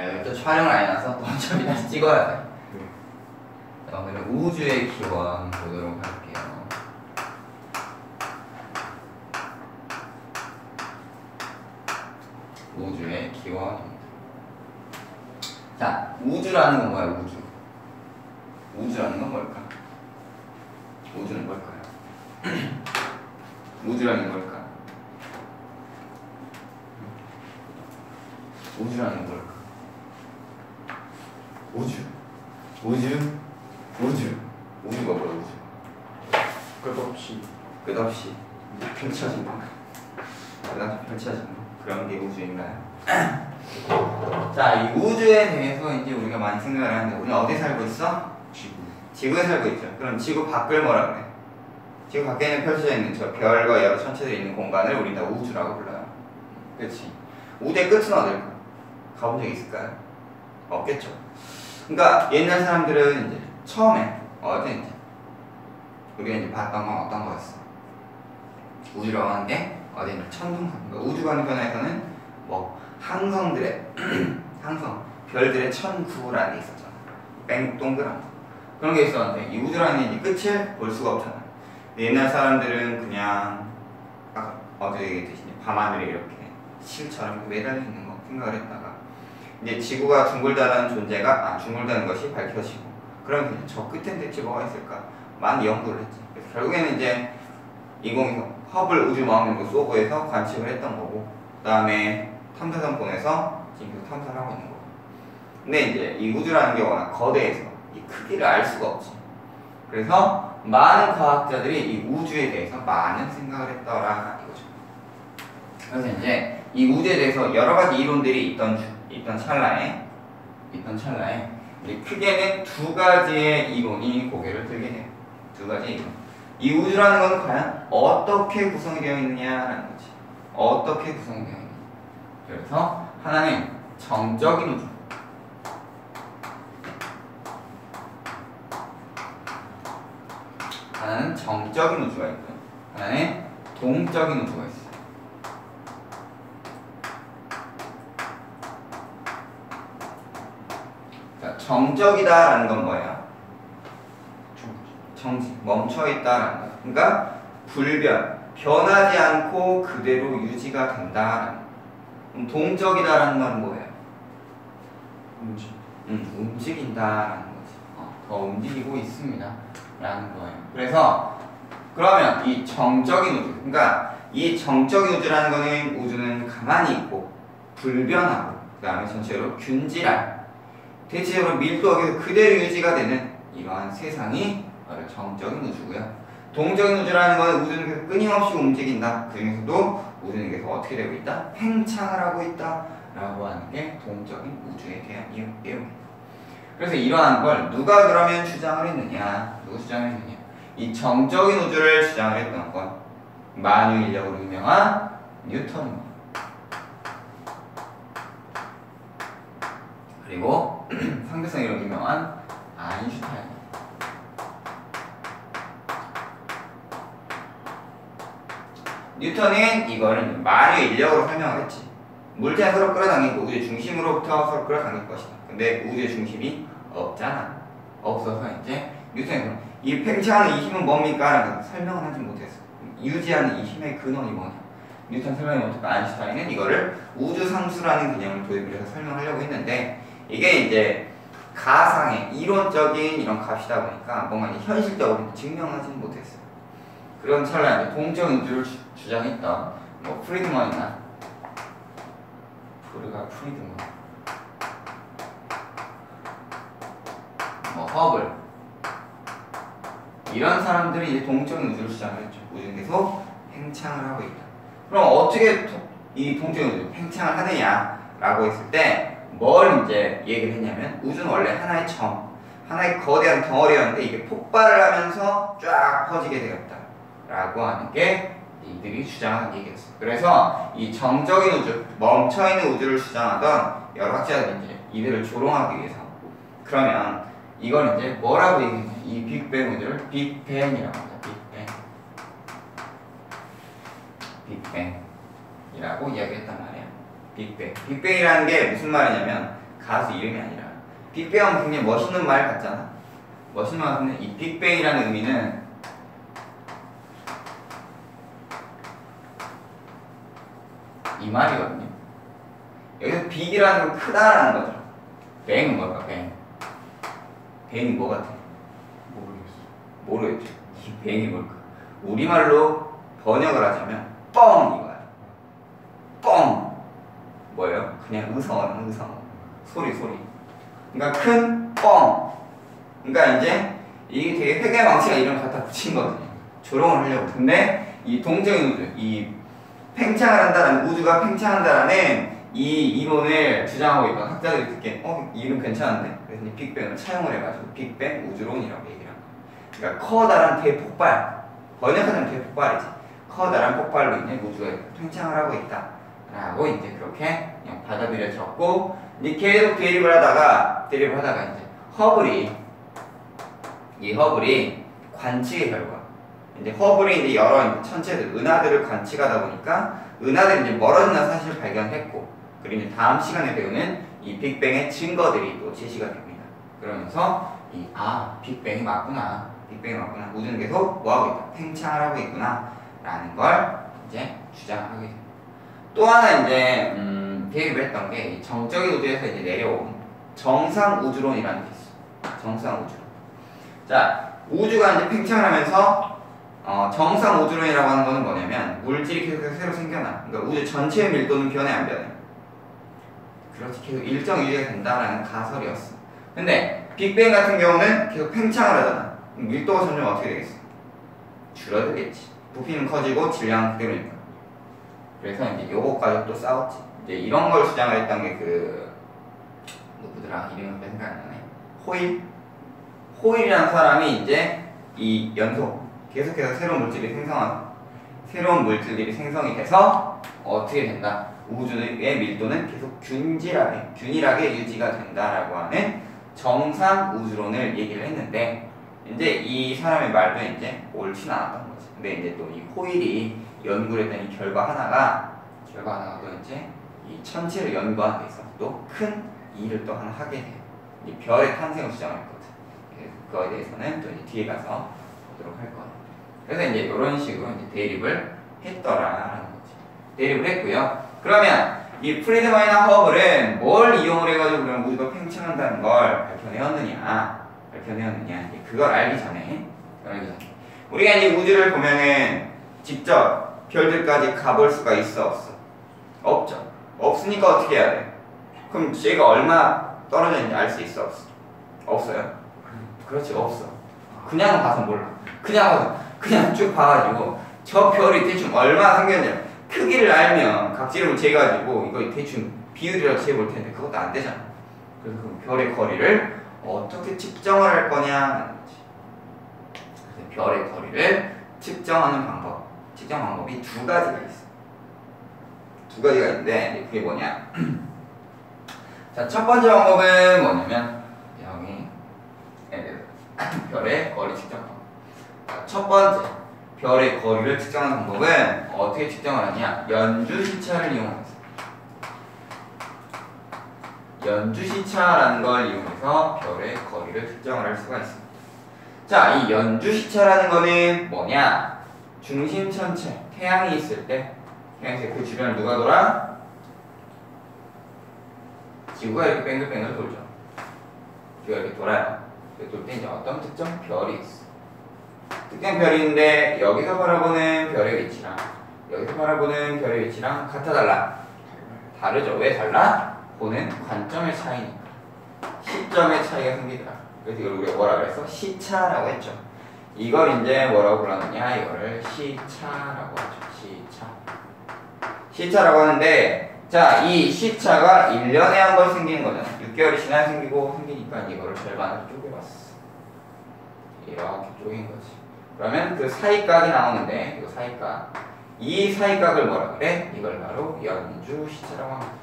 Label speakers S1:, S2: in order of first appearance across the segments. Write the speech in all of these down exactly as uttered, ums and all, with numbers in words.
S1: 네, 또 촬영을 안 해놔서 또 어차피 다시 찍어야 돼. 자, 오늘은 우주의 기원 보도록 할게요. 우주의 기원입니다. 자, 우주라는 건 뭐야, 우주? 우주라는 건 뭘까? 우주는 뭘까요? 우주라는 게 뭘까? 우주라는 건 뭘까? 우주, 우주, 우주, 우주가 뭐야, 우주?
S2: 끝없이
S1: 끝없이 펼쳐진 거, 끝없이 펼쳐진 거, 그런 게 우주인가요? 자, 이 우주에 대해서 이제 우리가 많이 생각을 하는데, 우리 어디 살고 있어?
S2: 지구.
S1: 지구에 살고 있죠. 그럼 지구 밖을 뭐라 그래? 지구 밖에는 펼쳐져 있는 저 별과 여러 천체들이 있는 공간을 우리 다 우주라고 불러요. 그렇지? 우주의 끝은 어딜까? 가본 적 있을까요? 없겠죠. 그러니까 옛날 사람들은 이제 처음에 어제 이제 우리가 이제 봤던 건 어떤 거였어? 우주라고 하는 게 어디 있는 천둥성. 그러니까 우주관편에서는 뭐 항성들의 항성 별들의 천구라는 게 있었잖아. 뺑 동그란 거. 그런 게 있었는데 이 우주라는 이 끝을 볼 수가 없잖아. 옛날 사람들은 그냥 아까 어제 얘기했듯이 밤하늘에 이렇게 실처럼 매달려 있는 거 생각을 했다가 이제 지구가 둥글다는 존재가 아 둥글다는 것이 밝혀지고 그러면 이제 저 끝엔 대체 뭐가 있을까? 많이 연구를 했지. 그래서 결국에는 이제 이공위성 허블 우주망원경을 쏘고 해서 관측을 했던 거고 그 다음에 탐사선 보내서 지금 계속 탐사를 하고 있는 거고. 근데 이제 이 우주라는 게 워낙 거대해서 이 크기를 알 수가 없지. 그래서 많은 과학자들이 이 우주에 대해서 많은 생각을 했더라 이거죠. 그래서 이제 이 우주에 대해서 여러 가지 이론들이 있던 있던 찰나에 있던 찰나에 이제 크게는 두 가지의 이론이 고개를 들게 돼요. 두 가지 이론. 이 우주라는 건 과연 어떻게 구성이 되어 있느냐라는 거지. 어떻게 구성이 되어 있느냐. 그래서 하나는 정적인 우주. 하나는 정적인 우주가 있고 하나는 동적인 우주가 있어요. 자, 정적이다라는 건 뭐예요? 정지, 멈춰있다라는 거예요. 그러니까 불변, 변하지 않고 그대로 유지가 된다라는 거예요. 그럼 동적이다라는 건 뭐예요?
S2: 움직.
S1: 음, 움직인다라는 거지. 어, 더 움직이고 있습니다. 라는 거예요. 그래서 그러면 이 정적인 우주, 그러니까 이 정적인 우주라는 거는 우주는 가만히 있고 불변하고 그 다음에 전체적으로 균질한 대체적으로 밀도가 그대로 유지가 되는 이러한 세상이 바로 정적인 우주고요. 동적인 우주라는 건 우주는 계속 끊임없이 움직인다. 그 중에서도 우주는 계속 어떻게 되고 있다? 팽창을 하고 있다. 라고 하는 게 동적인 우주에 대한 내용입니다. 그래서 이러한 걸 누가 그러면 주장을 했느냐? 누가 주장을 했느냐? 이 정적인 우주를 주장을 했던 건 만유 인력으로 유명한 뉴턴입니다. 그리고 상대성으로 유명한 아인슈타인. 뉴턴은 이거를 만유 인력으로 설명을 했지. 물체는 서로 끌어당기고 우주의 중심으로부터 서로 당길 것이다. 근데 우주의 중심이 없잖아. 없어서 이제 뉴턴이 이 팽창하는 이 힘은 뭡니까? 라고 설명을 하지 못했어. 유지하는 이 힘의 근원이 뭐냐? 뉴턴 설명이 못했고 아인슈타인은 이거를 우주상수라는 개념을 도입을 해서 설명하려고 했는데 이게 이제 가상의 이론적인 이런 값이다 보니까 뭔가 현실적으로 증명하지는 못했어요. 그런 찰나에 동적인 우주를 주, 주장했던 뭐 프리드먼이나 프르가 프리드먼, 뭐 허블 이런 사람들이 이제 동적인 우주를 주장을 했죠. 우주는 계속 팽창을 하고 있다. 그럼 어떻게 이 동적인 우주 팽창을 하느냐라고 했을 때 뭘 이제 얘기를 했냐면 우주는 원래 하나의 점, 하나의 거대한 덩어리였는데 이게 폭발을 하면서 쫙 퍼지게 되었다라고 하는 게 이들이 주장하는 얘기였어요. 그래서 이 정적인 우주, 멈춰있는 우주를 주장하던 여러 학자들이 이제 이들을 조롱하기 위해서 그러면 이걸 이제 뭐라고 얘기했냐? 이 빅뱅 우주를 빅뱅이라고 합니다. 빅뱅. 빅뱅이라고 이야기했단 말이에요. 빅뱅. 빅뱅이라는 게 무슨 말이냐면 가수 이름이 아니라. 빅뱅은 굉장히 멋있는 말 같잖아. 멋있는 말 같은데 이 빅뱅이라는 의미는 이 말이거든요. 여기서 빅이라는 건 크다라는 거죠. 뱅은 뭘까? 뱅. 뱅이 뭐 같아?
S2: 모르겠어.
S1: 모르겠죠. 이 뱅이 뭘까? 우리말로 번역을 하자면 뻥 이거야. 뻥. 뭐예요? 그냥 의성어는 의성어. 소리 소리. 그러니까 큰 뻥. 그러니까 이제 이게 되게 회계 망치가 이런 거 갖다 붙인 거거든요. 조롱을 하려고. 근데 이 동적인 우주, 이 팽창을 한다는 우주가 팽창한다라는 이 이론을 주장하고 있던 학자들이 듣기엔 어? 이 이론 괜찮은데? 그래서 이 빅뱅을 차용을 해가지고 빅뱅 우주론이라고 얘기를 합니다. 그러니까 커다란 대폭발, 번역하자면 대폭발이지. 커다란 폭발로 인해 우주가 팽창을 하고 있다 라고 이제 그렇게 그냥 받아들여졌고, 이제 계속 대립을 하다가 대립을 하다가 이제 허블이 이 허블이 관측의 결과, 이제 허블이 이제 여러 이제 천체들, 은하들을 관측하다 보니까 은하들이 이제 멀어진다는 사실을 발견했고, 그리고 이제 다음 시간에 배우는 이 빅뱅의 증거들이 또 제시가 됩니다. 그러면서 이 아 빅뱅이 맞구나, 빅뱅이 맞구나, 우주는 계속 뭐 하고 있다, 팽창을 하고 있구나 라는 걸 이제 주장하게 됩니다. 또 하나 이제 음, 대입을 했던 게 정적인 우주에서 이제 내려온 정상 우주론이라는 게 있어요. 정상 우주론. 자, 우주가 이제 팽창을 하면서 어, 정상 우주론이라고 하는 거는 뭐냐면 물질이 계속 새로 생겨나. 그러니까 우주 전체의 밀도는 변해 안 변해? 그렇지, 계속 일정 유지가 된다라는 가설이었어. 근데 빅뱅 같은 경우는 계속 팽창을 하잖아. 밀도가 점점 어떻게 되겠어? 줄어들겠지. 부피는 커지고 질량은 그대로니까. 그래서 이제 요거까지 또 싸웠지. 이제 이런 걸 주장을 했던 게 그 누구더라? 이름은 생각 안 나네. 호일? 호일이라는 사람이 이제 이 연속 계속해서 새로운 물질이 생성한 새로운 물질들이 생성이 돼서 어떻게 된다? 우주의 밀도는 계속 균질하게 균일하게 유지가 된다라고 하는 정상 우주론을 얘기를 했는데, 이제 이 사람의 말도 이제 옳지는 않았던 거지. 근데 이제 또 이 호일이 연구를 했던 이 결과 하나가 결과 하나가 또 이제 이 천체를 연구하는 데 있어서 또 큰 일을 또 하나 하게 돼요. 이 별의 탄생을 주장했거든. 그거에 대해서는 또 이제 뒤에 가서 보도록 할 거예요. 그래서 이제 이런 식으로 이제 대립을 했더라라는 거지. 대립을 했고요. 그러면 이 프리드만이나 허블은 뭘 이용을 해가지고 그럼 우주가 팽창한다는 걸 밝혀내었느냐, 밝혀내었느냐. 이제 그걸 알기 전에, 알기 전에 우리가 이제 우주를 보면은 직접 별들까지 가볼 수가 있어 없어? 없죠. 없으니까 어떻게 해야 돼? 그럼 얘가 얼마 떨어져 있는지 알 수 있어 없어? 없어요. 그렇지, 없어. 그냥 봐서 몰라. 그냥 봐서 그냥 쭉 봐가지고 저 별이 대충 얼마 생겼냐 크기를 알면 각지름을 재가지고 이거 대충 비율이라도 재볼 텐데 그것도 안 되잖아. 그래서 그 별의 거리를 어떻게 측정을 할 거냐. 그래서 별의 거리를 측정하는 방법, 측정 방법이 두 가지가 있어. 두 가지가 있는데 그게 뭐냐? 자, 첫 번째 방법은 뭐냐면 여기 별의 거리 측정 방법. 첫 번째, 별의 거리를 측정하는 방법은 어떻게 측정을 하냐? 연주시차를 이용해서. 연주시차라는 걸 이용해서 별의 거리를 측정을 할 수가 있습니다. 자, 이 연주시차라는 거는 뭐냐? 중심천체, 태양이 있을 때, 태양에서 그 주변을 누가 돌아? 지구가 이렇게 뱅글뱅글 돌죠. 지구가 이렇게 돌아요. 돌 때 이제 어떤 특정 별이 있어. 특정 별이 있는데 여기서 바라보는 별의 위치랑 여기서 바라보는 별의 위치랑 같아 달라? 다르죠. 왜 달라? 보는 관점의 차이니까. 시점의 차이가 생기더라. 그래서 이걸 우리가 뭐라 그랬어? 시차라고 했죠. 이걸 이제 뭐라고 불렀느냐? 이거를 시차라고 하죠. 시차. 시차라고 하는데, 자, 이 시차가 일 년에 한 번 생기는 거잖아. 육 개월이 지나야 생기고 생기니까 이거를 절반으로 쪼개봤어. 이렇게 쪼갠 거지. 그러면 그 사이각이 나오는데, 이거 사이각. 이 사이각을 뭐라 그래? 이걸 바로 연주시차라고 합니다.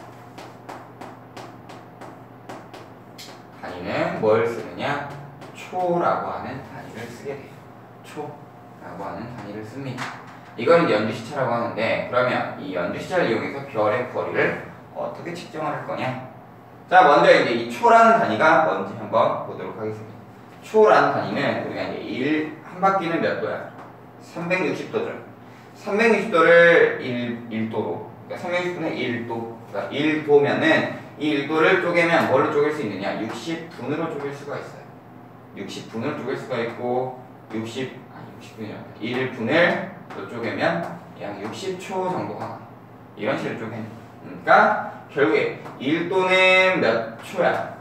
S1: 단위는 뭘 쓰느냐? 초라고 하는 단위를 쓰게 돼요. 초라고 하는 단위를 씁니다. 이걸 연주시차라고 하는데, 그러면 이 연주시차를 이용해서 별의 거리를 어떻게 측정을 할 거냐? 자, 먼저 이제 이 초라는 단위가 뭔지 한번 보도록 하겠습니다. 초라는 단위는 우리가 이제 일, 한 바퀴는 몇 도야? 삼백육십 도죠. 삼백육십 도를 일, 일 도로, 그러니까 삼백육십 도는 일 도, 그러니까 일 도면은 이 일 도를 쪼개면 뭘로 쪼갤 수 있느냐? 육십 분으로 쪼갤 수가 있어요. 육십 분을 쪼갤 수가 있고, 육십, 아니 육십 분이요. 일 분을 또 쪼개면 약 육십 초 정도가 나와요. 이런 식으로 쪼개는. 그러니까 결국에 일 도는 몇 초야?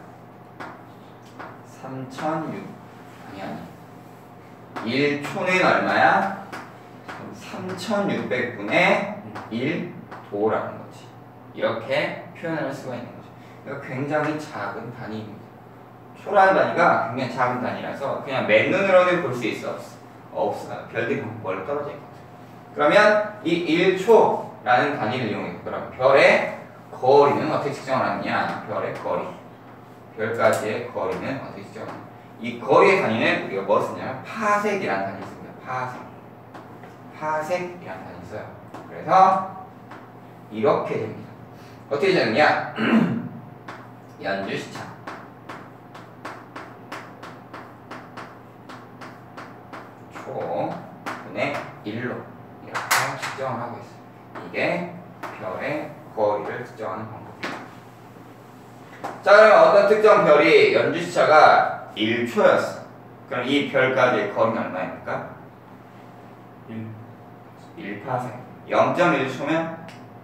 S1: 삼천육, 아니 아니. 일 초는 얼마야? 삼천육백 분의 일 도라는 거지. 이렇게 표현할 수가 있는 거죠. 그러니까 굉장히 작은 단위입니다. 초라는 단위가 굉장히 작은 단위라서 그냥 맨눈으로는 볼 수 있어? 없어? 없어. 별들이 멀리 떨어져 있거든. 그러면 이 일 초라는 단위를 이용해서 그럼 별의 거리는 어떻게 측정을 하느냐? 별의 거리. 별까지의 거리는 어떻게 측정을 하느냐? 이 거리의 단위는 우리가 뭐 쓰냐면 파섹이라는 단위를 씁니다. 파섹. 파섹이라는 단위를 써요. 그래서 이렇게 됩니다. 어떻게 되느냐? 연주시차. 초분의 일로 이렇게 측정을 하고 있어요. 이게 별의 거리를 측정하는 방법입니다. 자, 그러면 어떤 특정 별이 연주시차가 일 초였어. 그럼 이 별까지의 거리는 얼마입니까?
S2: 일.
S1: 일 파섹. 영 점 일 초면?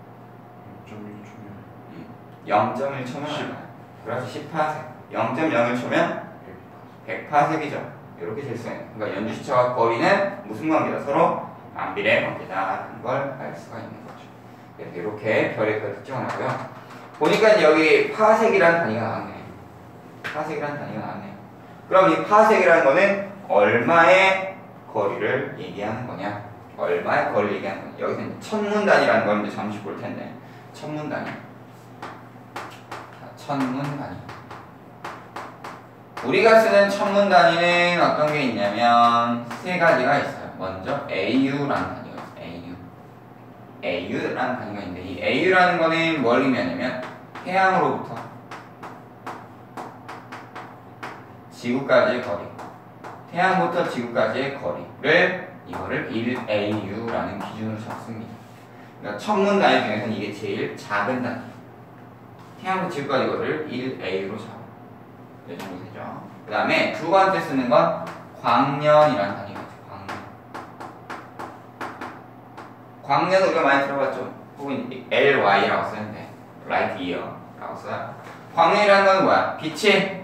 S1: 영 점 일 초면 얼마야? 그래서 십 파섹. 영 점 영일 초면? 백 파섹이죠. 이렇게 될 수 있는. 그러니까 연주시차와 거리는 무슨 관계다? 서로 만비례 관계다라는 걸 알 수가 있는 거죠. 그래서 이렇게 별의 거리 특정을 하고요. 보니까 여기 파섹이라는 단위가 나왔네. 파섹이라는 단위가 나왔네. 그럼 이 파섹이라는 거는 얼마의 거리를 얘기하는 거냐? 얼마의 거리를 얘기하는 거냐? 여기서는 천문 단위라는 걸 이제 잠시 볼 텐데, 천문 단위. 천문 단위. 우리가 쓰는 천문 단위는 어떤 게 있냐면 세 가지가 있어요. 먼저 에이유라는 단위가 있어요. 에이유. 에이유라는 단위가 있는데 이 에이유라는 거는 뭘 의미하냐면 태양으로부터 지구까지의 거리. 태양부터 지구까지의 거리를 이거를 일 에이유라는 기준으로 잡습니다. 그러니까 천문 단위 중에서는 이게 제일 작은 단위. 태양부터 지구까지 거리를 일 에이유로 잡아요. 이 정도 되죠. 그 다음에 두 번째 쓰는 건 광년이라는 단위가 있죠. 광년. 광년은 우리가 많이 들어봤죠. 혹은 엘와이라고 쓰는데 라이트 이어라고 써요. 광년이라는 건 뭐야? 빛이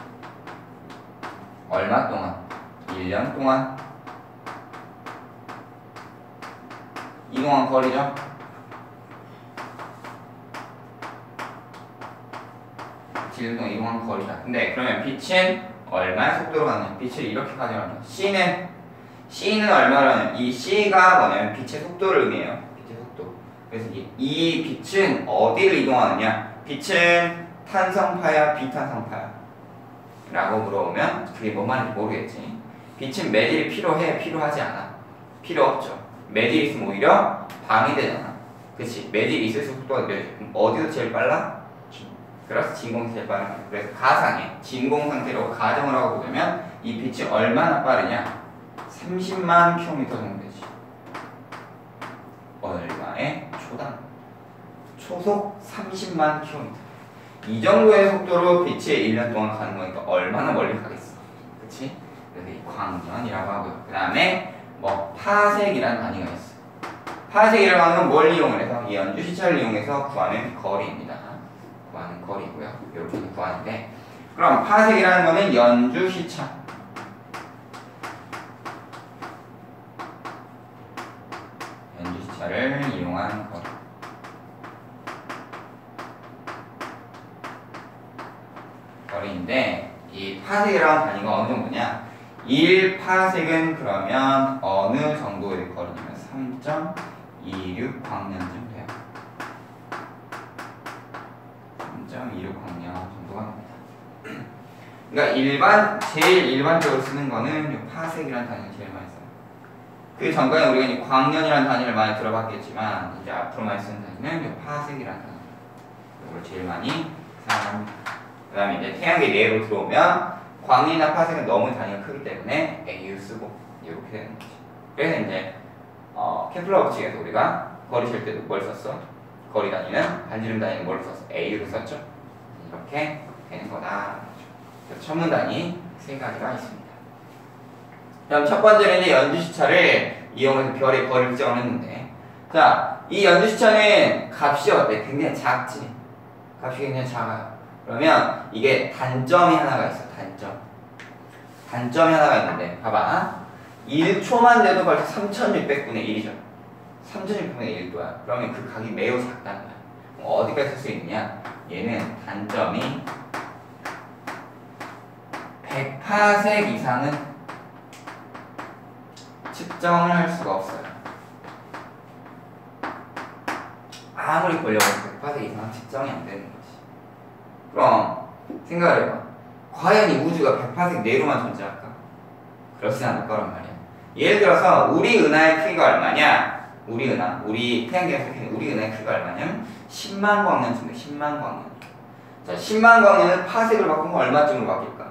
S1: 얼마 동안? 일 년 동안 이동한 거리죠. 지금 동안 이동한 거리다. 근데 그러면 빛은 얼마의 속도로 가느냐? 빛을 이렇게 가져가면 C는 C는 얼마라는 이 C가 뭐냐면 빛의 속도를 의미해요. 빛의 속도. 그래서 이, 이 빛은 어디를 이동하느냐? 빛은 탄성파야, 비탄성파야? 라고 물어보면 그게 뭔 말인지 모르겠지. 빛은 매질이 필요해, 필요하지 않아? 필요 없죠. 매질이 있으면 오히려 방해되잖아. 그치? 매질이 있을수록 속도가 느려져. 그럼 어디서 제일 빨라? 그래서 진공 제일 빠른 거예요. 그래서 가상의 진공 상태로 가정을 하고 보자면 이 빛이 얼마나 빠르냐? 삼십만 킬로미터 정도 되지. 얼마에? 초당. 초속 삼십만 킬로미터. 이 정도의 속도로 빛이 일 년 동안 가는 거니까 얼마나 멀리 가겠어. 그치? 그래서 이 광년이라고 하고요. 그 다음에 뭐 파섹이라는 단위가 있어. 파섹이라고 하는 건 뭘 이용을 해서? 이 연주시차를 이용해서 구하는 거리입니다. 구하는 거리고요. 이렇게 구하는데 그럼 파섹이라는 거는 연주시차. 연주시차를 이용한 거리. 거리인데 이 파섹이라는 단위가 어느 정도냐? 일 파섹은 그러면 어느 정도의 거리냐면 삼 점 이육 광년쯤 돼요. 삼 점 이육 광년 정도가 됩니다. 그러니까 일반 제일 일반적으로 쓰는 거는 이 파섹이라는 단위를 제일 많이 써요. 그 전까지 우리가 이 광년이라는 단위를 많이 들어봤겠지만 이제 앞으로 많이 쓰는 단위는 이 파섹이라는 단위. 이걸 제일 많이 사용합니다. 그 다음에 이제 태양계 내로 들어오면 광이나 파생은 너무 단위가 크기 때문에 에이유 쓰고 이렇게 되는 거지. 그래서 이제 어, 케플러 법칙에서 우리가 거리 잴 때도 뭘 썼어? 거리 단위는 반지름 단위는 뭘 썼어? 에이유를 썼죠. 이렇게 되는 거다. 그래서 천문 단위 세 가지가 있습니다. 그럼 첫 번째는 이제 연주시차를 이용해서 별의 거리를 측정을 했는데, 자, 이 연주시차는 값이 어때? 굉장히 작지. 값이 굉장히 작아요. 그러면 이게 단점이 하나가 있어. 단점. 단점이 하나가 있는데, 봐봐. 일 초만 돼도 벌써 삼천육백분의 일이죠. 삼천육백분의 일도야. 그러면 그 각이 매우 작다는 거야. 그럼 어디까지 쓸 수 있느냐? 얘는 단점이 백 파섹 이상은 측정을 할 수가 없어요. 아무리 보려고 백 파섹 이상은 측정이 안 되는 거지. 그럼 생각을 해봐. 과연 이 우주가 백 파섹 내로만 존재할까? 그렇지 않을 거란 말이야. 예를 들어서 우리 은하의 크기가 얼마냐? 우리 은하, 우리 태양계에서 속해있는 우리 은하의 크기가 얼마냐면 십만 광년 정도, 십만 광년. 자, 십만 광년을 파섹으로 바꾸면 얼마쯤으로 바뀔까?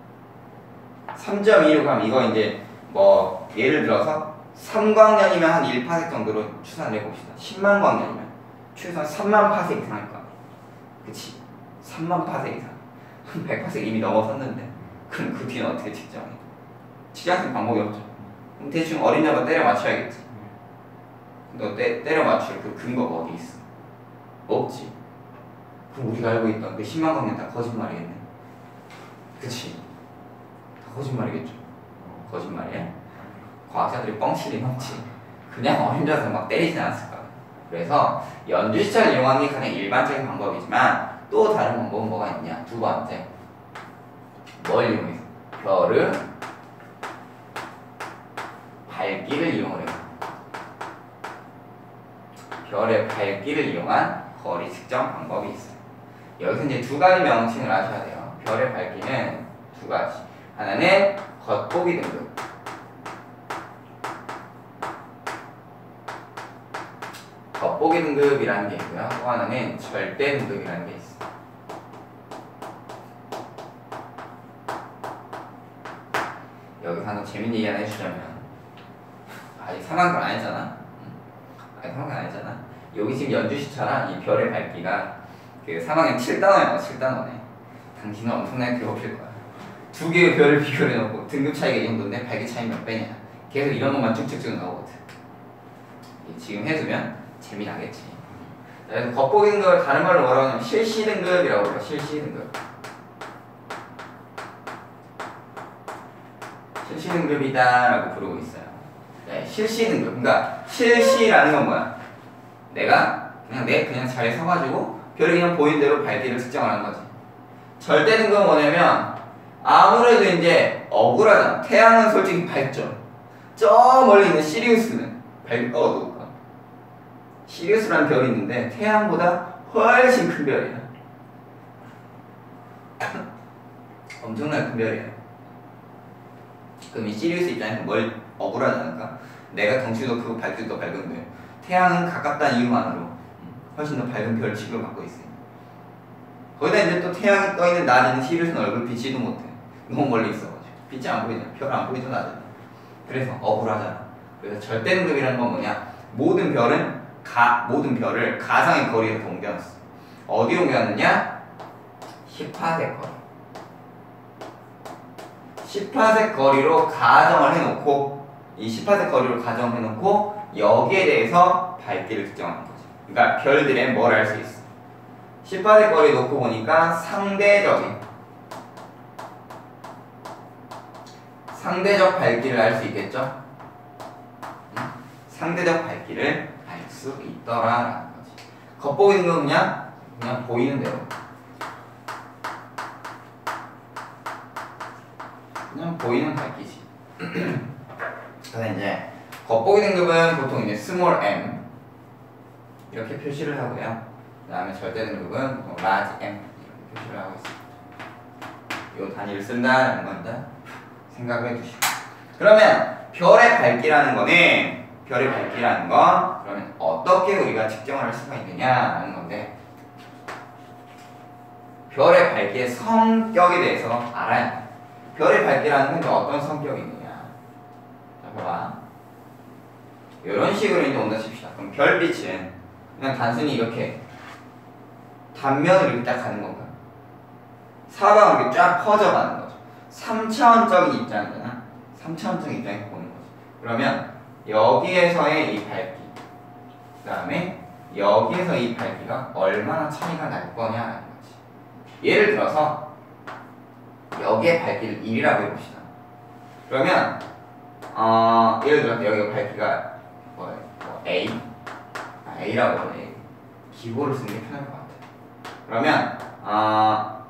S1: 삼 점 이로 가면 이거 이제 뭐 예를 들어서 삼 광년이면 한 일 파섹 정도로 추산을 해봅시다. 십만 광년이면 최소한 삼만 파섹 이상일 거야. 그치? 삼만 파섹 이상. 백 파섹 이미 넘어섰는데 그럼 그 뒤는 어떻게 측정해? 측정할 수 있는 방법이 없죠. 그럼 대충 어린애가 때려 맞춰야겠지. 너 때, 때려 맞출 그 근거가 어디 있어? 없지. 그럼 우리가 알고 있던 그 십만 광년 다 거짓말이겠네. 그치? 다 거짓말이겠죠. 거짓말이야? 과학자들이 뻥치긴 없지. 그냥 어린애들 막 때리진 않았을 거야. 그래서 연주시차를 이용하는 게 가장 일반적인 방법이지만 또 다른 방법은 뭐가 있냐? 두 번째, 뭘 이용해서? 별을 밝기를 이용을 해요. 별의 밝기를 이용한 거리 측정 방법이 있어요. 여기서 이제 두 가지 명칭을 아셔야 돼요. 별의 밝기는 두 가지. 하나는 겉보기 등급. 겉보기 등급이라는 게 있고요. 또 하나는 절대 등급이라는 게 있어요. 여기서 하나 재밌는 얘기 하나 해주자면, 아직 삼 학년 안 했잖아. 아직 삼 학년 안 했잖아. 여기 지금 연주시차랑 이 별의 밝기가 그 삼 학년 칠 단원이야. 칠 단원에. 당신은 엄청나게 괴롭힐 거야. 두 개의 별을 비교를 해놓고 등급 차이가 이 정도인데 밝기 차이 몇 배냐. 계속 이런 것만 쭉쭉쭉 나오거든. 지금 해두면 재미나겠지. 그래서 겉보기 등급을 다른 말로 뭐라고 하냐면 실시 등급이라고 해요. 실시 등급. 실시 등급이다 라고 부르고 있어요. 네, 실시 등급. 그러니까 실시라는 건 뭐야? 내가 그냥 내 그냥 자리에 서가지고 별이 그냥 보이는 대로 밝기를 측정하는 거지. 절대 등급은 뭐냐면 아무래도 이제 억울하잖아. 태양은 솔직히 밝죠. 저 멀리 있는 시리우스는 밝을까 어두울까? 시리우스라는 별이 있는데 태양보다 훨씬 큰 별이야. 엄청나게 큰 별이야. 그럼 이 시리우스 입장에서 뭘 억울하지 않을까? 내가 덩치도 크고 밝기도 더 밝은데 태양은 가깝다는 이유만으로 훨씬 더 밝은 별 취급을 받고 있어요. 거기다 이제 또 태양이 떠있는 낮에는 시리우스는 얼굴 비치도 못해. 너무 멀리 있어가지고 빛이 안 보이잖아. 별 안 보이죠 낮에는. 그래서 억울하잖아. 그래서 절대 등급이라는 건 뭐냐? 모든 별은 가 모든 별을 가상의 거리에서 옮겨놨어. 어디 옮겨놨느냐? 십 파섹 거리. 십 파섹 거리로 가정을 해놓고 이 십 파섹 거리로 가정을 해놓고 여기에 대해서 밝기를 측정하는 거지. 그러니까 별들의 뭘 알 수 있어. 십 파섹 거리 놓고 보니까 상대적인 상대적 밝기를 알 수 있겠죠? 응? 상대적 밝기를 알 수 있더라라는 거지. 겉보기 등급은 그냥 그냥 보이는 대로. 그냥 보이는 밝기지. 그래서 이제 겉보기 등급은 보통 이제 스몰 m 이렇게 표시를 하고요. 그 다음에 절대 등급은 보통 large m 이렇게 표시를 하고 있습니다. 이 단위를 쓴다는 겁니다. 생각을 해주시고. 그러면 별의 밝기라는 거는 별의 밝기라는 건 그러면 어떻게 우리가 측정을 할 수가 있느냐라는 건데, 별의 밝기의 성격에 대해서 알아야 돼. 별의 밝기라는 건 어떤 성격이 있느냐. 자, 봐봐. 이런 식으로 이제 온다 칩시다. 그럼 별빛은 그냥 단순히 이렇게 단면으로 이렇게 딱 가는 건가? 사방으로 이렇게 쫙 퍼져가는 거죠. 삼 차원적인 입장이잖아. 삼 차원적인 입장에서 보는 거죠. 그러면 여기에서의 이 밝기, 그 다음에 여기에서 이 밝기가 얼마나 차이가 날 거냐라는 거지. 예를 들어서 여기에 밝기를 일이라고 해봅시다. 그러면 어, 예를 들어서 여기 밝기가 뭐예요? 뭐 A? 아, A라고 해. 기호를 쓰는 게 편할 것 같아. 그러면 어,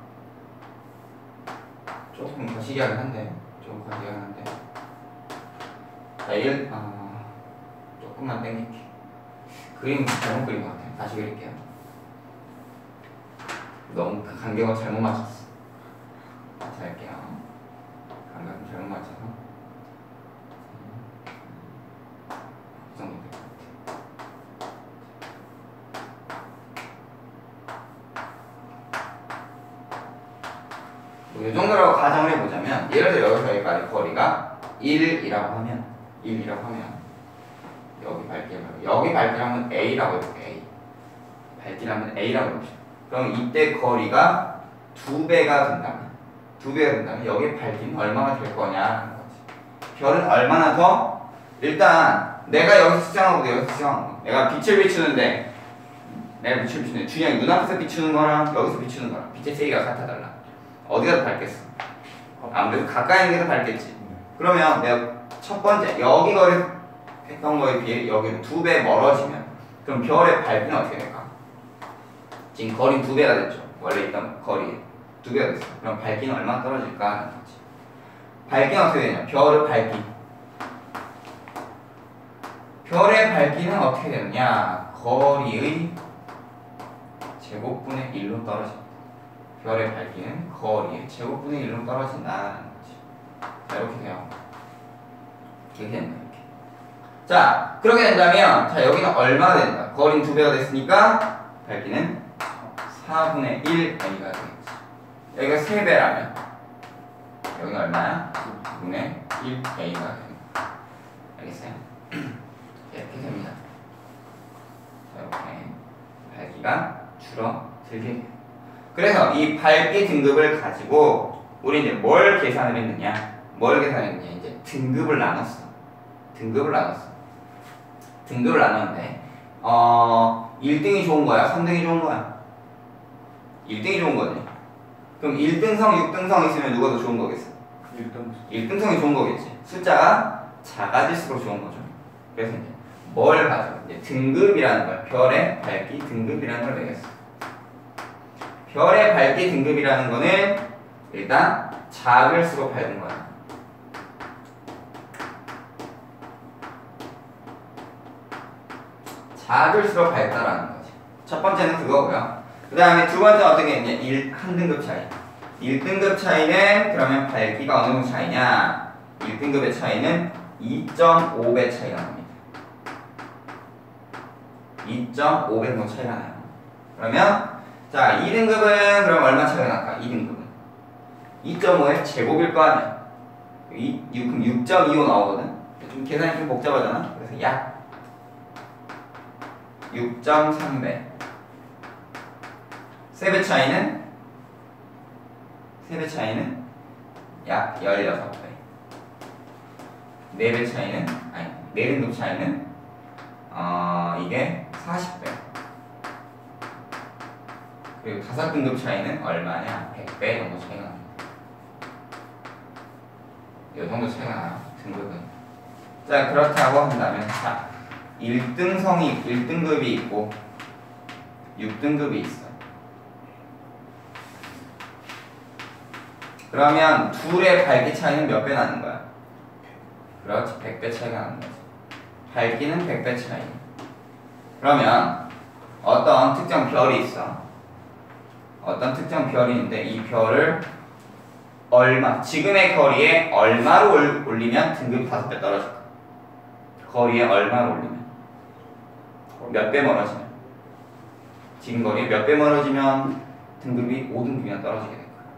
S1: 조금 거시기하긴 한데 조금 거시기하긴 한데 자, 일, 어, 조금만 땡길게. 그림 잘못 그린 것 같아. 다시 그릴게요. 너무 그 간격을 잘못 맞췄어. 다시 할게요. 간격을 잘못 맞춰서 이 정도 될 것 같아. 이 정도라고 가정을 해보자면, 예를 들어 여기서 여기까지 거리가 일이라고 하면 일이라고 하면 여기 밝기를 여기 밝기를 하면 A라고 해볼게요. A. 밝기를 하면 A라고 해봅시다. 그럼 이때 거리가 두 배가 된다면 두 배가 된다면 여기 밝기는 얼마나 될 거냐라는 거지. 별은 얼마나 더, 일단 내가 여기서 수정하고 여기서 수정하고, 내가 빛을 비추는데 내가 빛을 비추는데 준영이 눈앞에서 비추는 거랑 여기서 비추는 거랑 빛의 세기가 같아 달라. 어디가 더 밝겠어? 아무래도 가까이 있는 게 더 밝겠지. 그러면 내가 첫 번째 여기 거리 했던 거에 비해 여기는 두 배 멀어지면 그럼 별의 밝기는 어떻게 될까? 지금 거리 두 배가 됐죠. 원래 있던 거리 두 배가 됐어. 그럼 밝기는 얼마나 떨어질까 하는 거지. 밝기는 어떻게 되냐? 별의 밝기. 별의 밝기는 어떻게 되느냐? 거리의 제곱분의 일로 떨어집니다. 별의 밝기는 거리의 제곱분의 일로 떨어진다는 거지. 자, 이렇게 돼요. 이렇게 된다. 이렇게. 자, 그렇게 된다면, 자, 여기는 얼마나 된다? 거리는 두 배가 됐으니까 밝기는 사분의 일 A가 되겠지. 여기가 세 배라면 여기는 얼마야? 사분의 일 A가 됩니다. 알겠어요? 이렇게 됩니다. 자, 이렇게 밝기가 줄어들게 돼요. 그래서 이 밝기 등급을 가지고 우리 이제 뭘 계산을 했느냐? 뭘 계산했느냐? 이제 등급을 나눴어. 등급을 나눴어. 등급을 나눴는데 어, 일 등이 좋은 거야? 삼 등이 좋은 거야? 일 등이 좋은 거지. 그럼 일 등성, 육 등성 있으면 누가 더 좋은 거겠어?
S2: 일 등.
S1: 일 등성이 좋은 거겠지. 숫자가 작아질수록 좋은 거죠. 그래서 이제 뭘 가져? 이제 등급이라는 걸, 별의 밝기 등급이라는 걸 내겠어. 별의 밝기 등급이라는 거는 일단 작을수록 밝은 거야. 작을수록 밝다라는 거지. 첫 번째는 그거고요. 그 다음에 두 번째는 어떻게 했냐? 일, 한 등급 차이. 일 등급 차이는 그러면 밝기가 어느 정도 차이냐? 일 등급의 차이는 이 점 오 배 차이가 납니다. 이 점 오 배 정도 차이가 나요. 그러면 자, 이 등급은 그럼 얼마 차이가 날까? 이 등급은 이 점 오의 제곱일 거 아니야. 이, 그럼 육 점 이오 나오거든. 좀 계산이 좀 복잡하잖아. 그래서 약 육 점 삼 배. 세 배 차이는 세 배 차이는 약 십육 배. 네 배 차이는 아니 네 등급 차이는 어 이게 사십 배. 그리고 다섯 등급 차이는 얼마냐? 백 배 정도 차이가 납니다. 이 정도 차이가 나요. 등급은. 자, 그렇다고 한다면 자, 일 등성이 일 등급이 있고 육 등급이 있어. 그러면 둘의 밝기 차이는 몇 배 나는 거야? 그렇지, 백 배 차이가 나는 거지. 밝기는 백 배 차이. 그러면 어떤 특정 별이 있어. 어떤 특정 별이 있는데 이 별을 얼마, 지금의 거리에 얼마로 올리면 등급이 다섯 배 떨어질까? 거리에 얼마로 올리면? 몇 배 멀어지면? 지금 거리에 몇 배 멀어지면 등급이 오 등급이나 떨어지게 될 거야.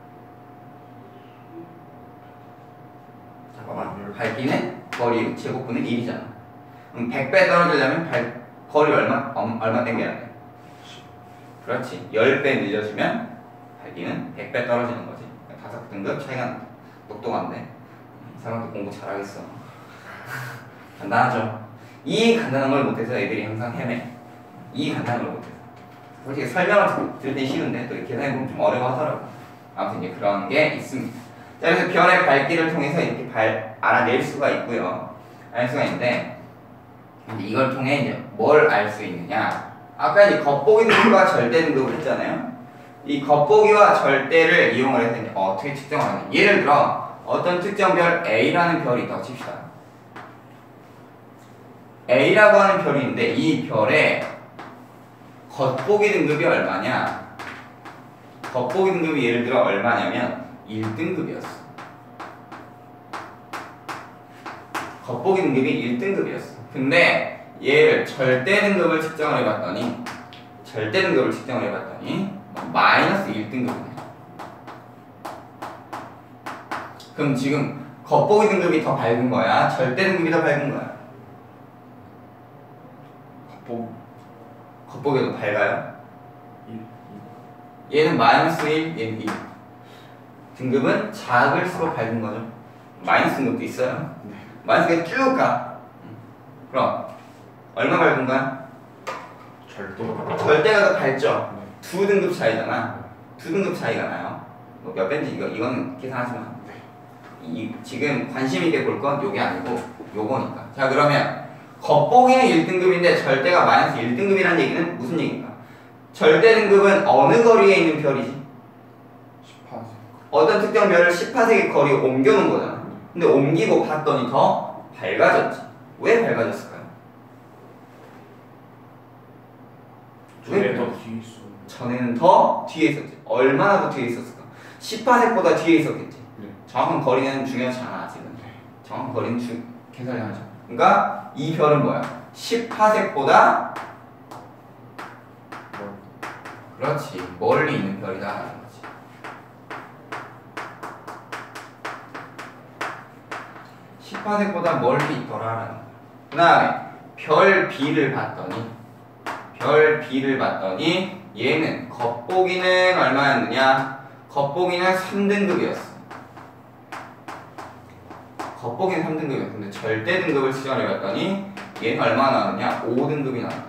S1: 잠깐만. 밝기는 거리 제곱분의 일이잖아. 그럼 백 배 떨어지려면 발, 거리 얼마? 얼, 얼마 땡겨야 돼? 그렇지. 십 배 늘려주면 밝기는 백 배 떨어지는 거지. 다섯 등급 차이가 똑똑한데 이 사람도 공부 잘하겠어. 간단하죠. 이 간단한 걸 못해서 애들이 항상 헤매. 이 간단한 걸 못해서. 솔직히 설명을 들을 때 쉬운데 또 이렇게 계산해보면 좀 어려워하더라고. 아무튼 이제 그런 게 있습니다. 자, 그래서 별의 밝기를 통해서 이렇게 발, 알아낼 수가 있고요. 알 수가 있는데 근데 이걸 통해 이제 뭘 알 수 있느냐? 아까 이제 겉보기 등급과 절대 등급을 했잖아요. 이 겉보기와 절대를 이용을 해서 이제 어떻게 측정을 하냐? 예를 들어 어떤 특정 별 A라는 별이 있다고 칩시다. A라고 하는 별이 있는데 이 별의 겉보기 등급이 얼마냐? 겉보기 등급이 예를 들어 얼마냐면 일 등급이었어. 겉보기 등급이 일 등급이었어. 근데 얘를 절대 등급을 측정을 해봤더니 절대 등급을 측정을 해봤더니 마이너스 일 등급이네. 그럼 지금 겉보기 등급이 더 밝은 거야? 절대 등급이 더 밝은 거야?
S2: 겉보기
S1: 겉보기가 더 밝아요?
S2: 일,
S1: 얘는 마이너스 일, 얘는 일. 등급은 작을수록 밝은 거죠. 마이너스 등급도 있어요.
S2: 네.
S1: 마이너스가 쭉 가. 그럼 얼마 밝은 거야?
S2: 절대가
S1: 절대가 더 밝죠.
S2: 네.
S1: 두 등급 차이잖아. 두 등급 차이가 나요. 뭐 몇 배인지 이거 이거는 계산하지 마.
S2: 네.
S1: 이 지금 관심 있게 볼 건 요게 아니고 요거니까. 자, 그러면 겉보기는 일 등급인데 절대가 마이너스 일 등급이라는 얘기는 무슨 얘기인가? 절대 등급은 어느 거리에 있는 별이지?
S2: 십 파세요.
S1: 어떤 특정 별을 십 파세기 거리에 옮겨놓은 거잖아. 근데 옮기고 봤더니 더 밝아졌지. 왜 밝아졌을까요?
S2: 전에 더 뒤에 있어.
S1: 전에는 더 뒤에 있었지. 얼마나 더 뒤에 있었을까? 십 파세기보다 뒤에 있었겠지.
S2: 네.
S1: 정확한 거리는 중요하지 않아 아직은.
S2: 네.
S1: 정확한 거리는 주, 계산을 하죠. 그러니까 이 별은 뭐야? 십 파세기보다
S2: 뭐,
S1: 그렇지 멀리 있는 별이다라는 거지. 십 파세기보다 멀리 있더라라는 거야. 그 다음에 별 B를 봤더니 별 B를 봤더니 얘는 겉보기는 얼마였느냐? 겉보기는 삼 등급이었어. 겉보기는 삼 등급이었어. 근데 절대 등급을 측정을 해봤더니 얘는 얼마나 나왔느냐? 오 등급이 나왔네.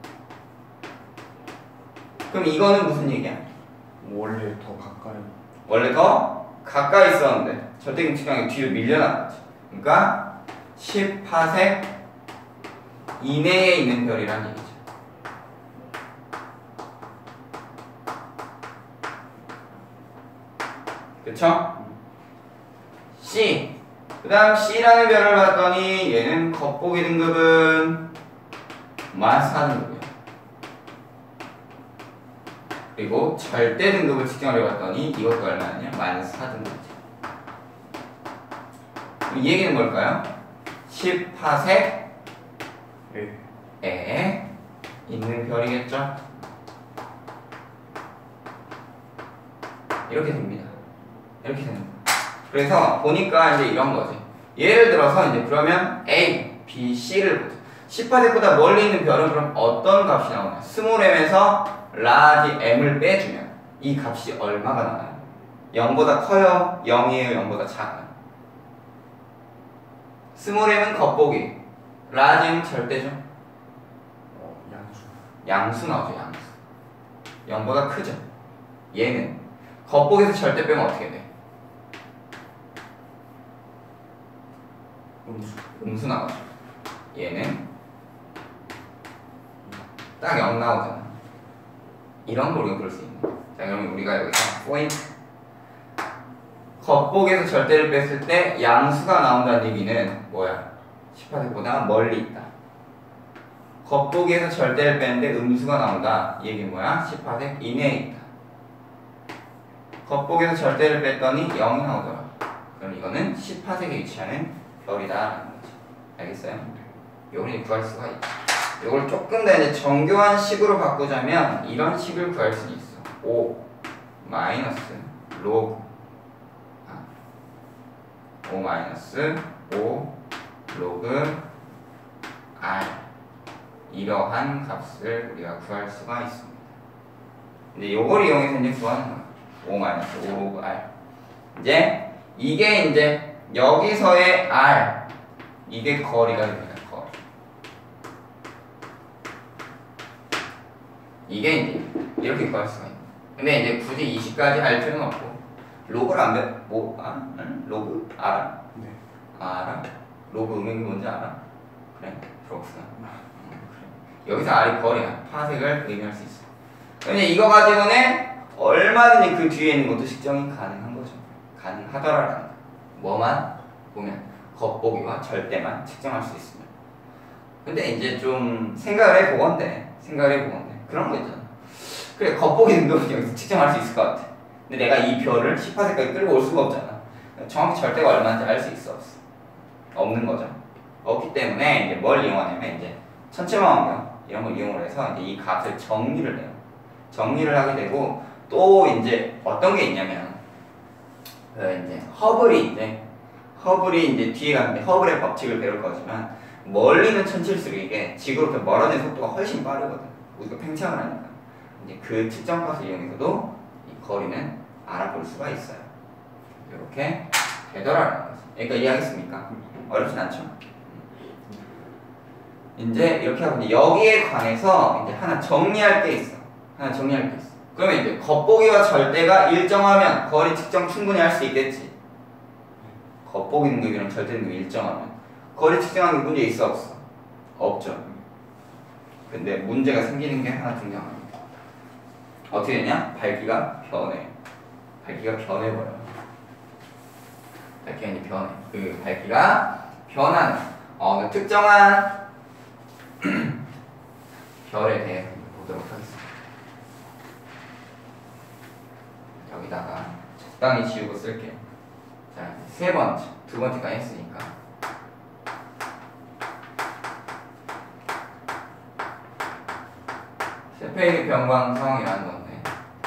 S1: 그럼 이거는 무슨 얘기야?
S2: 원래 더 가까이.
S1: 원래 더 가까이 있었는데 절대 등급 측정이 뒤로 밀려나갔지. 그러니까 십 파섹 이내에 있는 별이라는 얘기죠. 그쵸? C. 그 다음 C라는 별을 봤더니 얘는 겉보기 등급은 마이너스 사 등급이야. 그리고 절대 등급을 측정을 해봤더니 이것도 얼마였냐? 마이너스 사 등급이지. 이 얘기는 뭘까요? 십 파섹
S2: 네.
S1: 에 있는 별이겠죠? 이렇게 됩니다. 이렇게 되는 거예요. 그래서 보니까 이제 이런 거지. 예를 들어서 이제 그러면 A, B, C를 보자. 십 파섹보다 멀리 있는 별은 그럼 어떤 값이 나오냐? 스몰 m에서 라지 m을 빼주면 이 값이 얼마가 나와요? 영보다 커요? 영이에요? 영보다 작아요? 스몰 m은 겉보기, 라지 m은 절대죠?
S2: 어, 양수.
S1: 양수 나오죠, 양수. 영보다 크죠? 얘는 겉보기에서 절대 빼면 어떻게 돼?
S2: 음수.
S1: 음수 나오죠. 얘는 딱 영 나오잖아. 이런 걸 우리가 볼 수 있는 거야. 자, 그러면 우리가 여기서 포인트 겉보기에서 절대를 뺐을 때 양수가 나온다는 얘기는 뭐야? 십 파섹보다 멀리 있다. 겉보기에서 절대를 빼는데 음수가 나온다. 이 얘기는 뭐야? 십 파섹 이내에 있다. 겉보기에서 절대를 뺐더니 영이 나오더라. 그럼 이거는 십 파섹에 위치하는 별이다라는 거지. 알겠어요? 요걸 구할 수가 있다. 요걸 조금 더 이제 정교한 식으로 바꾸자면 이런 식을 구할 수 있어. 오, 마이너스 로그 오 마이너스 오 로그 r 이러한 값을 우리가 구할 수가 있습니다. 근데 요걸 이용해서 이제 구하는 거야. 오 마이너스 오 로그 r. 이제 이게 이제 여기서의 r 이게 거리가 됩니다. 거리. 이게 이제 이렇게 구할 수가 있는. 근데 이제 굳이 이십까지 할 필요는 없고 로그를 안 배, 뭐, 아, 응? 로그 알아?
S2: 네.
S1: 알아? 로그 음역이 뭔지 알아? 그래, 그렇구나. 음, 그래. 여기서 r이 거리야. 파색을 의미할 수 있어. 근데 이거 가지고는 얼마든지 그 뒤에 있는 것도 측정이 가능한 거죠. 가능하더라라는 거. 뭐만 보면 겉보기와 절대만 측정할 수 있습니다. 근데 이제 좀 생각을 해보건데, 생각을 해보건데 그런 거 있잖아. 그래, 겉보기 등급은 여기서 측정할 수 있을 것 같아. 근데 내가 이 별을 십 파세까지 끌고 올 수가 없잖아. 정확히 절대가 얼마인지 알 수 있어, 없어? 없는 거죠. 없기 때문에 이제 뭘 이용하냐면 이제 천체망원경 이런 걸 이용을 해서 이제 이 값을 정리를 해요. 정리를 하게 되고 또 이제 어떤 게 있냐면 그 이제 허블이 이제 허블이 이제 뒤에 가는데 허블의 법칙을 배울 거지만 멀리는 천칠수록 이게 지구로부터 멀어지는 속도가 훨씬 빠르거든. 우리가 팽창을 하니까 이제 그 측정값을 이용해서도 이 거리는 알아볼 수가 있어요. 이렇게 되더라는 거죠. 그러니까 이해하겠습니까? 어렵진 않죠? 이제 이렇게 하고 이제 여기에 관해서 이제 하나 정리할 게 있어. 하나 정리할 게 있어. 그러면 이제 겉보기와 절대가 일정하면 거리 측정 충분히 할 수 있겠지. 겉보기 등급이랑 절대 등급이 일정하면 거리 측정하는 게 문제 있어 없어? 없죠. 근데 문제가 생기는 게 하나 등장합니다. 어떻게 되냐? 밝기가 변해. 밝기가 변해버려. 밝기가 이제 변해. 그 밝기가 변하는 어느 특정한 별에 대해 보도록 하겠습니다. 여기다가 적당히 지우고 쓸게요. 자, 세 번째, 두 번째까지 했으니까. 셰페이드 변광성이라는 건데,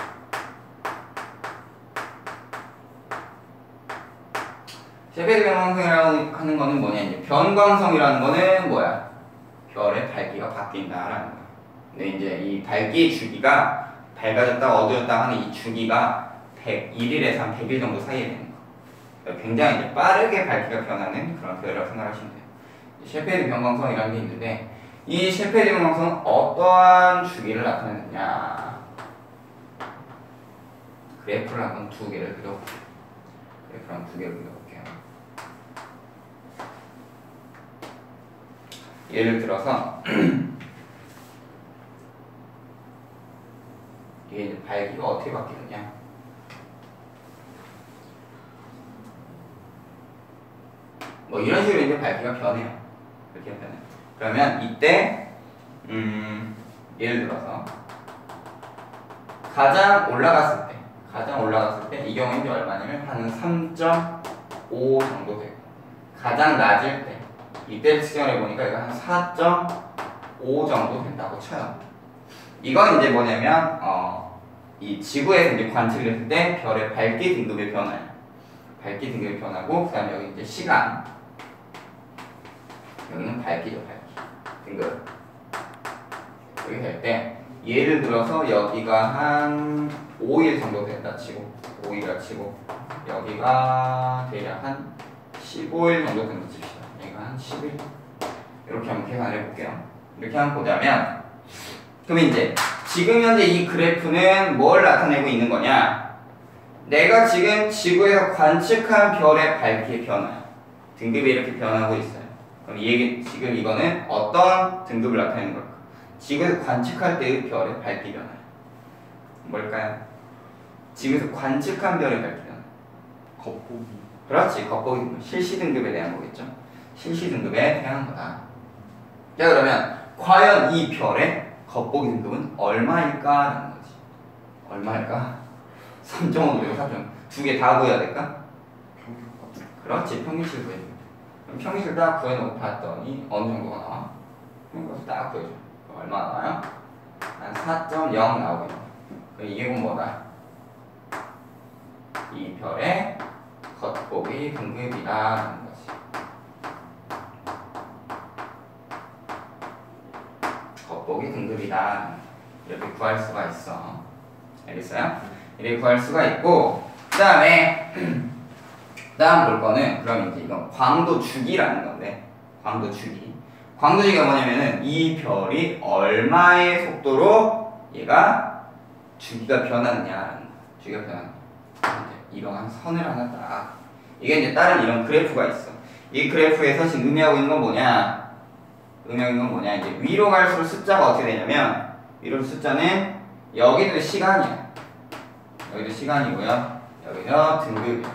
S1: 셰페이드 변광성이라고 하는 거는 뭐냐? 이제 변광성이라는 거는 뭐야? 별의 밝기가 바뀐다라는 거야. 근데 이제 이 밝기의 주기가 밝아졌다 어두웠다 하는 이 주기가 백일에서 한 백 일 정도 사이에 되는 거. 굉장히 이제 빠르게 밝기가 변하는 그런 별이라고 생각하시면 돼요. 셰페이드 변광성이라는 게 있는데 이 셰페이드 변광성은 어떠한 주기를 나타내느냐? 그래프를 한번 두 개를 그려볼게요. 그래프를 한번 두 개를 그려볼게요. 예를 들어서 이게 이제 밝기가 어떻게 바뀌느냐? 뭐 이런 식으로 이제 밝기가 변해요. 이렇게 변해. 그러면 이때 음 예를 들어서 가장 올라갔을 때, 가장 올라갔을 때 이 경우는 이제 얼마냐면 한 삼 점 오 정도 되고 가장 낮을 때 이때 측정해 보니까 이거 한 사 점 오 정도 된다고 쳐요. 이건 이제 뭐냐면 어 이 지구에서 이제 관측을 했을 때 별의 밝기 등급의 변화예요. 밝기 등급의 변화고 그다음에 여기 이제 시간. 여기는 밝기죠, 밝기. 등급. 여기 될 때 예를 들어서 여기가 한 오 일 정도 된다 치고 오 일이라 치고 여기가 대략 한 십오 일 정도 된다 칩시다. 여기가 한 십 일. 이렇게 한번 계산을 해볼게요. 이렇게 한번 보자면 그럼 이제 지금 현재 이 그래프는 뭘 나타내고 있는 거냐? 내가 지금 지구에서 관측한 별의 밝기의 변화 등급이 이렇게 변하고 있어요. 그럼 이 얘기, 지금 이거는 어떤 등급을 나타내는 걸까? 지구에서 관측할 때의 별의 밝기 변화 뭘까요? 지구에서 관측한 별의 밝기 변화
S2: 겉보기.
S1: 그렇지, 겉보기 등급, 실시 등급에 대한 거겠죠? 실시 등급에 대한 거다. 자, 그러면 과연 이 별의 겉보기 등급은 얼마일까라는 거지. 얼마일까? 삼 점 오 그리고 삼 점 오. 두 개 다 구해야 될까?
S2: 평균값.
S1: 그렇지, 평균치를 구해야 돼. 그럼 평균치를 딱 구해놓고 봤더니 어느 정도가 나와? 평균값을 딱 구해줘. 그럼 얼마 나와요? 한 사 점 영 나오겠네. 그럼 이게 곧 뭐다? 이 별의 겉보기 등급이라는 거지. 겉보기 등급이다. 이렇게 구할 수가 있어. 알겠어요? 이렇게 구할 수가 있고, 그 다음에 다음 볼 거는 그럼 이제 이건 광도 주기라는 건데, 광도 주기. 광도 주기가 뭐냐면은 이 별이 얼마의 속도로 얘가 주기가 변하느냐라는 거야. 주기가 변하는 거야. 이러한 선을 하나 딱. 이게 이제 다른 이런 그래프가 있어. 이 그래프에서 지금 의미하고 있는 건 뭐냐? 의미하고 있는 건 뭐냐? 이제 위로 갈수록 숫자가 어떻게 되냐면, 위로 숫자는 여기도 시간이야. 여기도 시간이고요. 여기도 등급이야.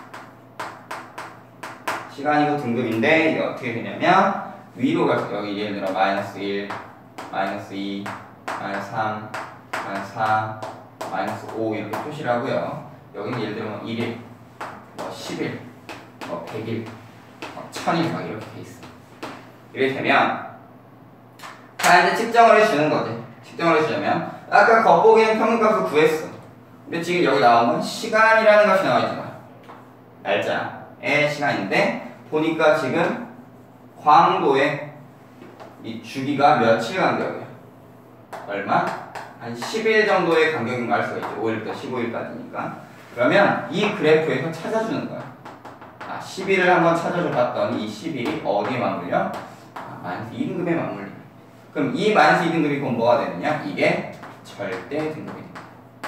S1: 시간이고 등급인데 이게 어떻게 되냐면 위로 갈수록 여기 예를 들어 마이너스 일, 마이너스 이, 마이너스 삼, 마이너스 사, 마이너스 오 이렇게 표시를 하고요. 여기는 예를 들어 일 일, 뭐 십 일, 뭐 백 일, 뭐 천 일 막 이렇게 돼 있어. 이렇게 되면 다 이제 측정을 해주는 거지. 측정을 해주려면 아까 겉보기는 평균값을 구했어. 근데 지금 여기 나온 건 시간이라는 것이 나와 있잖아. 날짜의 시간인데 보니까 지금 광도의 이 주기가 며칠 간격이야. 얼마? 한 십 일 정도의 간격인 걸 알 수가 있죠. 오 일부터 십오 일까지니까. 그러면 이 그래프에서 찾아주는 거야. 아, 십 일을 한번 찾아줘 봤더니 이 십 일이 어디에 맞물려? 아, 마이너스 이 등급에 맞물려. 그럼 이 마이너스 이 등급이 그럼 뭐가 되느냐? 이게 절대 등급이 됩니다.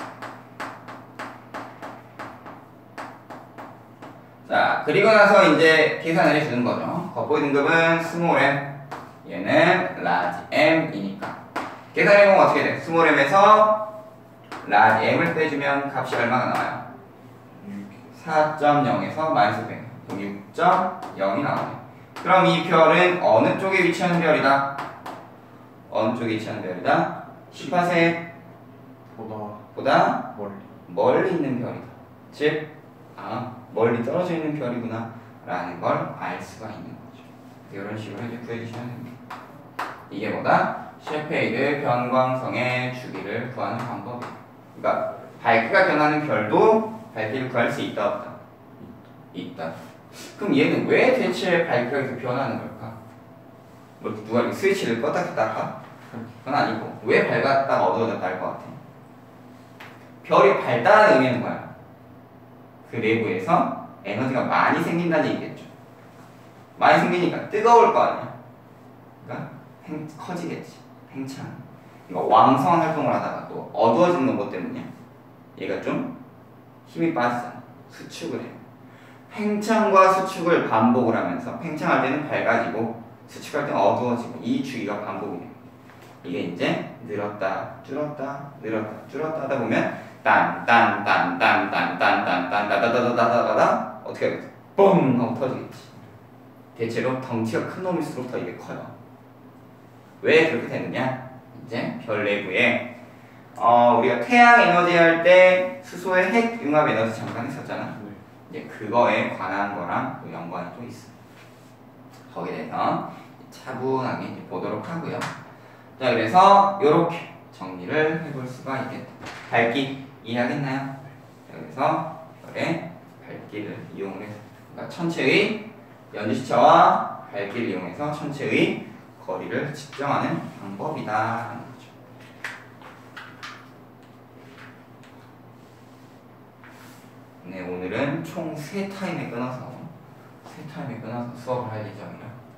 S1: 자, 그리고 나서 이제 계산을 해주는 거죠. 겉보기 등급은 스몰 m, 얘는 라지 m이니까. 계산해보면 어떻게 돼? 스몰 m에서 라지 m을 빼주면 값이 얼마가 나와요? 사 점 영에서 마이너스 백, 육 점 영이 나오네. 그럼 이 별은 어느 쪽에 위치하는 별이다? 어느 쪽에 위치하는 별이다? 십 파세의
S2: 보다
S1: 보다
S2: 멀리.
S1: 멀리 있는 별이다. 즉, 아, 멀리 떨어져 있는 별이구나 라는 걸 알 수가 있는 거죠. 이런 식으로 이제 구해주시면 됩니다. 이게 뭐다? 셰페이드 변광성의 주기를 구하는 방법이에요. 그러니까 밝기가 변하는 별도 밝기를 구할 수 있다 없다? 있다. 그럼 얘는 왜 대체 밝기가 이렇게 변하는 걸까? 뭐 누가 이렇게 스위치를 껐다 켰다 할까? 그건 아니고 왜 밝았다가 어두워졌다 할 것 같아? 별이 밝다는 의미는 뭐야? 그 내부에서 에너지가 많이 생긴다는 얘기겠죠. 많이 생기니까 뜨거울 거 아니야. 그러니까 팽, 커지겠지. 팽창. 그러니까 왕성한 활동을 하다가 또 어두워지는 것 때문이야. 얘가 좀 힘이 빠지잖아. 수축을 해. 팽창과 수축을 반복을 하면서 팽창할 때는 밝아지고 수축할 때는 어두워지고 이 주기가 반복이 돼. 이게 이제 늘었다 줄었다 늘었다 줄었다 하다 보면 딴딴딴딴딴딴딴딴딴따다다다다다다 어떻게 하겠어? 뻥 하고 터지겠지. 대체로 덩치가 큰 놈일수록 더 이게 커요. 왜 그렇게 되느냐? 이제 별 내부에 어, 우리가 태양 에너지 할 때 수소의 핵 융합 에너지 잠깐 했었잖아.
S2: 네.
S1: 이제 그거에 관한 거랑 또 연관이 또 있어. 거기에 대해서 차분하게 이제 보도록 하고요. 자, 그래서 이렇게 정리를 해볼 수가 있겠다. 밝기 이해하겠나요? 자, 그래서 별의 밝기를 이용해서 그러니까 천체의 연주시차와 밝기를 이용해서 천체의 거리를 측정하는 방법이다. 거죠. 네, 오늘은 총 세 타임에 끊어서 세 타임에 끊어서 수업을 할 예정이라